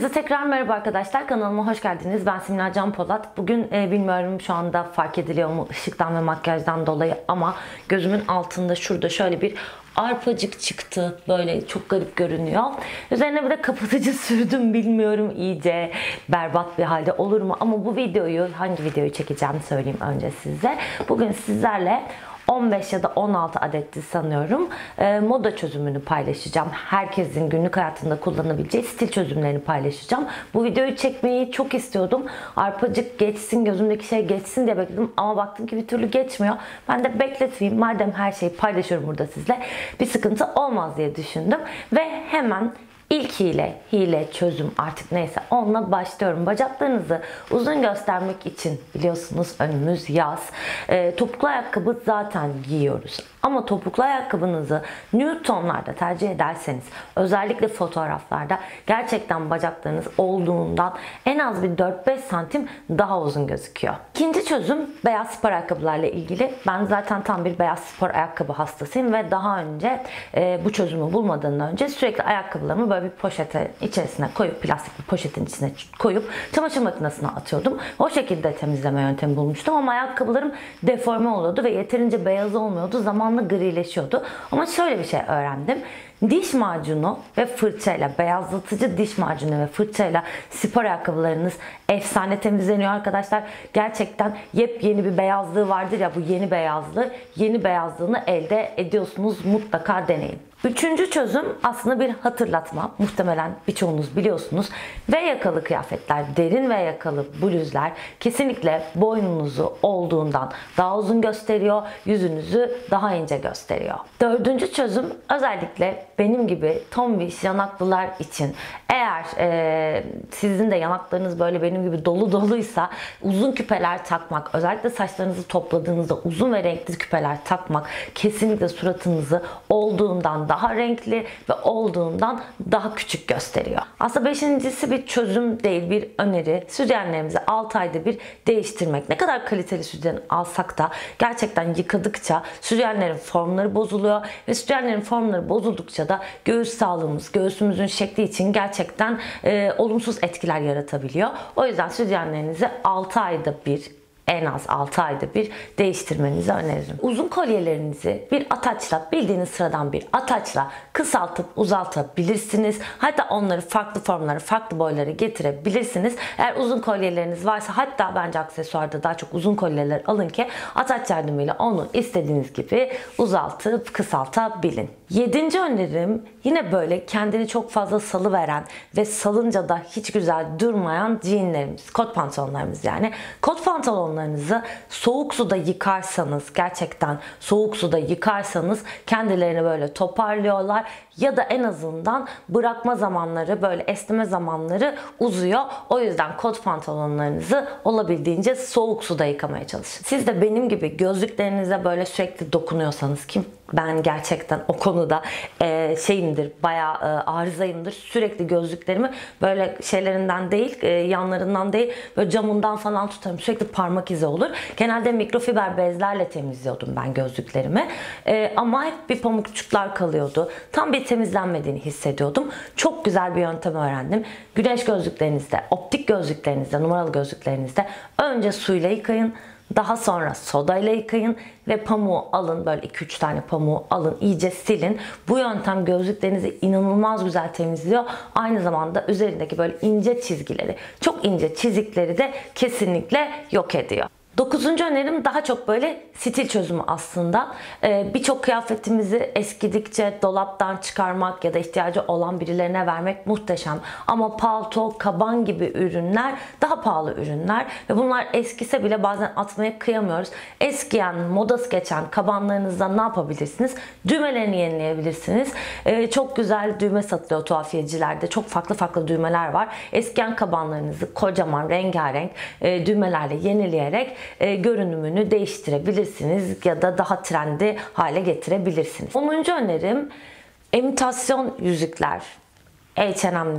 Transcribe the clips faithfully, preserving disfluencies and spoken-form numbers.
Size tekrar merhaba arkadaşlar, kanalıma hoş geldiniz. Ben Simla Can Polat. Bugün e, bilmiyorum şu anda fark ediliyor mu ışıktan ve makyajdan dolayı ama gözümün altında şurada şöyle bir arpacık çıktı. Böyle çok garip görünüyor. Üzerine bir de kapatıcı sürdüm. Bilmiyorum iyice berbat bir halde olur mu? Ama bu videoyu, hangi videoyu çekeceğim söyleyeyim önce size. Bugün sizlerle on beş ya da on altı adetti sanıyorum. E, moda çözümünü paylaşacağım. Herkesin günlük hayatında kullanabileceği stil çözümlerini paylaşacağım. Bu videoyu çekmeyi çok istiyordum. Arpacık geçsin, gözümdeki şey geçsin diye bekledim. Ama baktım ki bir türlü geçmiyor. Ben de bekletmeyeyim. Madem her şeyi paylaşıyorum burada sizle, bir sıkıntı olmaz diye düşündüm. Ve hemen İlk hile, hile, çözüm artık neyse onunla başlıyorum. Bacaklarınızı uzun göstermek için biliyorsunuz önümüz yaz. E, topuklu ayakkabı zaten giyiyoruz. Ama topuklu ayakkabınızı nude tonlarda tercih ederseniz, özellikle fotoğraflarda gerçekten bacaklarınız olduğundan en az bir dört beş santim daha uzun gözüküyor. İkinci çözüm beyaz spor ayakkabılarla ilgili. Ben zaten tam bir beyaz spor ayakkabı hastasıyım ve daha önce e, bu çözümü bulmadan önce sürekli ayakkabılarımı böyle bir poşete içerisine koyup, plastik bir poşetin içine koyup çamaşır makinesine atıyordum. O şekilde temizleme yöntemi bulmuştum ama ayakkabılarım deforme oluyordu ve yeterince beyaz olmuyordu. Zamanla grileşiyordu. Ama şöyle bir şey öğrendim. Diş macunu ve fırçayla, beyazlatıcı diş macunu ve fırçayla spor ayakkabılarınız efsane temizleniyor arkadaşlar. Gerçekten yepyeni bir beyazlığı vardır ya, bu yeni beyazlığı, yeni beyazlığını elde ediyorsunuz. Mutlaka deneyin. Üçüncü çözüm aslında bir hatırlatma. Muhtemelen birçoğunuz biliyorsunuz. V yakalı kıyafetler, derin V yakalı bluzlar kesinlikle boynunuzu olduğundan daha uzun gösteriyor, yüzünüzü daha ince gösteriyor. Dördüncü çözüm özellikle benim gibi tombiş yanaklılar için. Eğer e, sizin de yanaklarınız böyle benim gibi dolu doluysa uzun küpeler takmak, özellikle saçlarınızı topladığınızda uzun ve renkli küpeler takmak kesinlikle suratınızı olduğundan daha renkli ve olduğundan daha küçük gösteriyor. Aslında beşincisi bir çözüm değil, bir öneri. Sütyenlerimizi altı ayda bir değiştirmek. Ne kadar kaliteli sütyen alsak da gerçekten yıkadıkça sütyenlerin formları bozuluyor ve sütyenlerin formları bozuldukça da göğüs sağlığımız, göğsümüzün şekli için gerçekten e, olumsuz etkiler yaratabiliyor. O yüzden sütyenlerinizi altı ayda bir, en az altı ayda bir değiştirmenizi öneririm. Uzun kolyelerinizi bir ataçla, bildiğiniz sıradan bir ataçla kısaltıp uzaltabilirsiniz. Hatta onları farklı formlara, farklı boylara getirebilirsiniz. Eğer uzun kolyeleriniz varsa, hatta bence aksesuarda daha çok uzun kolyeler alın ki ataç yardımıyla onu istediğiniz gibi uzaltıp kısaltabilin. Yedinci önerim yine böyle kendini çok fazla salıveren ve salınca da hiç güzel durmayan jeanlerimiz, kot pantolonlarımız yani. Kot pantolonlarınızı soğuk suda yıkarsanız, gerçekten soğuk suda yıkarsanız kendilerini böyle toparlıyorlar ya da en azından bırakma zamanları, böyle esneme zamanları uzuyor. O yüzden kot pantolonlarınızı olabildiğince soğuk suda yıkamaya çalışın. Siz de benim gibi gözlüklerinize böyle sürekli dokunuyorsanız, ki ben gerçekten o konuda e, şeyimdir, bayağı e, arızayımdır. Sürekli gözlüklerimi böyle şeylerinden değil, e, yanlarından değil, böyle camından falan tutarım. Sürekli parmak izi olur. Genelde mikrofiber bezlerle temizliyordum ben gözlüklerimi. E, ama hep bir pamukçuklar kalıyordu. Tam bir temizlenmediğini hissediyordum. Çok güzel bir yöntem öğrendim. Güneş gözlüklerinizde, optik gözlüklerinizde, numaralı gözlüklerinizde önce suyla yıkayın. Daha sonra sodayla yıkayın ve pamuğu alın, böyle iki üç tane pamuğu alın, iyice silin. Bu yöntem gözlüklerinizi inanılmaz güzel temizliyor. Aynı zamanda üzerindeki böyle ince çizgileri, çok ince çizikleri de kesinlikle yok ediyor. Dokuzuncu önerim daha çok böyle stil çözümü aslında. Ee, Birçok kıyafetimizi eskidikçe dolaptan çıkarmak ya da ihtiyacı olan birilerine vermek muhteşem. Ama palto, kaban gibi ürünler daha pahalı ürünler ve bunlar eskise bile bazen atmaya kıyamıyoruz. Eskiyen, modası geçen kabanlarınızda ne yapabilirsiniz? Düğmelerini yenileyebilirsiniz. Ee, çok güzel düğme satılıyor tuhafiyecilerde. Çok farklı farklı düğmeler var. Eskiyen kabanlarınızı kocaman, rengarenk e, düğmelerle yenileyerek E, görünümünü değiştirebilirsiniz ya da daha trendy hale getirebilirsiniz. onuncu önerim imitasyon yüzükler. H and M'de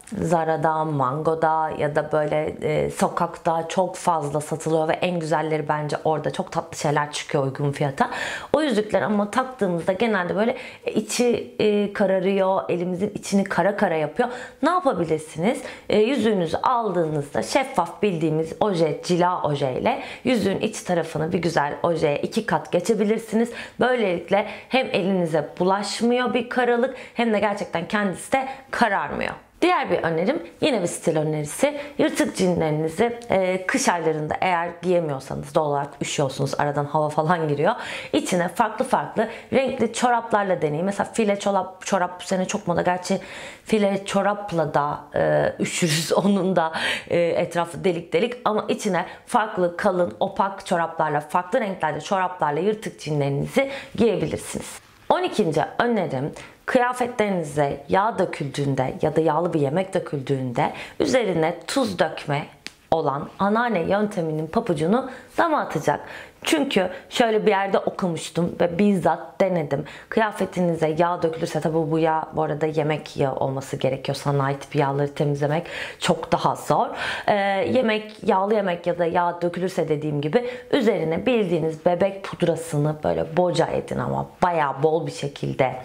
Zara'da, Mango'da ya da böyle e, sokakta çok fazla satılıyor ve en güzelleri bence orada. Çok tatlı şeyler çıkıyor uygun fiyata. O yüzükler ama taktığımızda genelde böyle içi e, kararıyor, elimizin içini kara kara yapıyor. Ne yapabilirsiniz? E, yüzüğünüzü aldığınızda şeffaf bildiğimiz oje, cila oje ile yüzüğün iç tarafını bir güzel ojeye iki kat geçebilirsiniz. Böylelikle hem elinize bulaşmıyor bir karalık hem de gerçekten kendisi de kararmıyor. Diğer bir önerim yine bir stil önerisi. Yırtık jeanlerinizi e, kış aylarında eğer giyemiyorsanız, doğal olarak üşüyorsunuz, aradan hava falan giriyor. İçine farklı farklı renkli çoraplarla deneyin. Mesela file çorap, çorap bu sene çok moda. Gerçi file çorapla da e, üşürüz. Onun da e, etrafı delik delik ama içine farklı kalın opak çoraplarla, farklı renklerde çoraplarla yırtık jeanlerinizi giyebilirsiniz. on ikinci önerim, kıyafetlerinize yağ döküldüğünde ya da yağlı bir yemek döküldüğünde üzerine tuz dökme olan anneanne yönteminin papucunu dama atacak. Çünkü şöyle bir yerde okumuştum ve bizzat denedim. Kıyafetinize yağ dökülürse, tabi bu yağ bu arada yemek yağı olması gerekiyor. Sana ait bir yağları temizlemek çok daha zor. Ee, yemek, yağlı yemek ya da yağ dökülürse dediğim gibi üzerine bildiğiniz bebek pudrasını böyle boca edin ama bayağı bol bir şekilde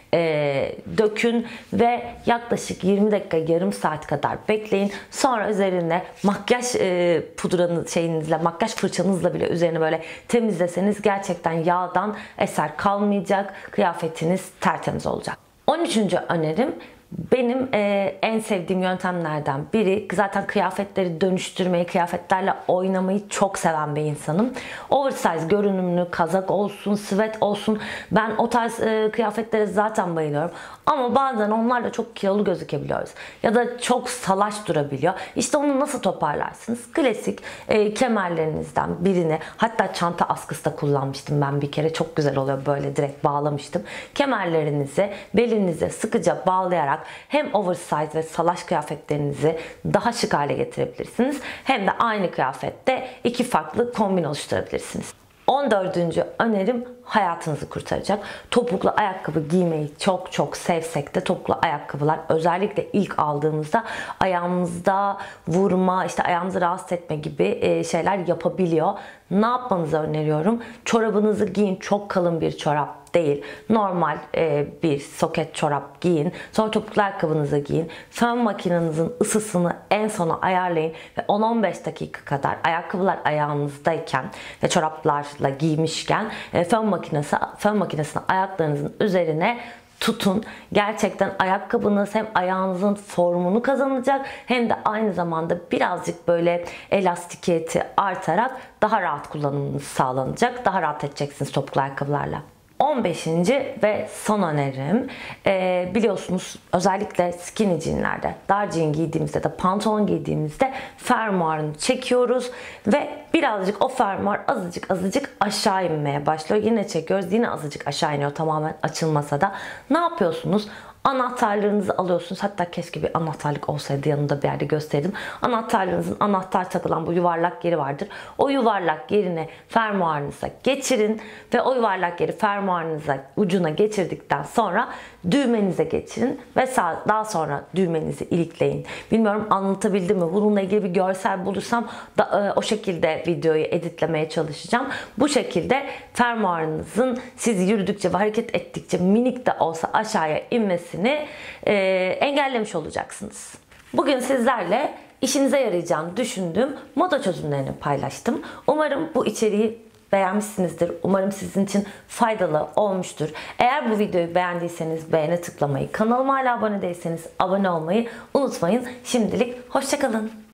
e, dökün ve yaklaşık yirmi dakika, yarım saat kadar bekleyin. Sonra üzerine makyaj e, pudranız şeyinizle, makyaj fırçanızla bile üzerine böyle temizleseniz gerçekten yağdan eser kalmayacak. Kıyafetiniz tertemiz olacak. on üçüncü önerim benim e, en sevdiğim yöntemlerden biri. Zaten kıyafetleri dönüştürmeyi, kıyafetlerle oynamayı çok seven bir insanım. Oversize görünümlü kazak olsun, sweat olsun. Ben o tarz e, kıyafetlere zaten bayılıyorum. Ama bazen onlarla çok kilolu gözükebiliyoruz. Ya da çok salaş durabiliyor. İşte onu nasıl toparlarsınız? Klasik e, kemerlerinizden birini, hatta çanta askısı da kullanmıştım ben bir kere. Çok güzel oluyor, böyle direkt bağlamıştım. Kemerlerinizi belinize sıkıca bağlayarak hem oversize ve salaş kıyafetlerinizi daha şık hale getirebilirsiniz. Hem de aynı kıyafette iki farklı kombin oluşturabilirsiniz. on dördüncü önerim hayatınızı kurtaracak. Topuklu ayakkabı giymeyi çok çok sevsek de topuklu ayakkabılar özellikle ilk aldığımızda ayağımızda vurma, işte ayağımızı rahatsız etme gibi şeyler yapabiliyor. Ne yapmanızı öneriyorum? Çorabınızı giyin. Çok kalın bir çorap değil. Normal e, bir soket çorap giyin. Sonra topuklu ayakkabınızı giyin. Fön makinenizin ısısını en sona ayarlayın ve on on beş dakika kadar ayakkabılar ayağınızdayken ve çoraplarla giymişken e, fön makinesi fön makinesini ayaklarınızın üzerine tutun. Gerçekten ayakkabınız hem ayağınızın formunu kazanacak hem de aynı zamanda birazcık böyle elastikiyeti artarak daha rahat kullanımınız sağlanacak. Daha rahat edeceksiniz topuklu ayakkabılarla. on beşinci ve son önerim, ee, biliyorsunuz özellikle skinny jeanlerde, dar jean giydiğimizde de pantolon giydiğimizde fermuarını çekiyoruz ve birazcık o fermuar azıcık azıcık aşağı inmeye başlıyor. Yine çekiyoruz, yine azıcık aşağı iniyor, tamamen açılmasa da. Ne yapıyorsunuz? Anahtarlarınızı alıyorsunuz. Hatta keşke bir anahtarlık olsaydı yanında bir yerde gösterdim. Anahtarlarınızın anahtar takılan bu yuvarlak yeri vardır. O yuvarlak yerini fermuarınıza geçirin ve o yuvarlak yeri fermuarınıza ucuna geçirdikten sonra düğmenize geçirin ve daha sonra düğmenizi ilikleyin. Bilmiyorum anlatabildim mi? Bununla ilgili bir görsel bulursam da o şekilde videoyu editlemeye çalışacağım. Bu şekilde fermuarınızın siz yürüdükçe ve hareket ettikçe minik de olsa aşağıya inmesi E, engellemiş olacaksınız. Bugün sizlerle işinize yarayacağını düşündüğüm moda çözümlerini paylaştım. Umarım bu içeriği beğenmişsinizdir. Umarım sizin için faydalı olmuştur. Eğer bu videoyu beğendiyseniz beğene tıklamayı, kanalıma hala abone değilseniz abone olmayı unutmayın. Şimdilik hoşça kalın.